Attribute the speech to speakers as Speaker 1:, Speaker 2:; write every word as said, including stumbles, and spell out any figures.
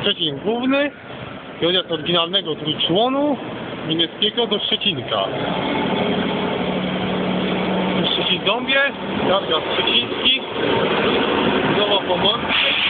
Speaker 1: Szczecin Główny, odjazd oryginalnego trójczłonu niemieckiego do Szczecinka. Szczecin-Dąbie, Targa Szczeciński, Nowa Pomoc.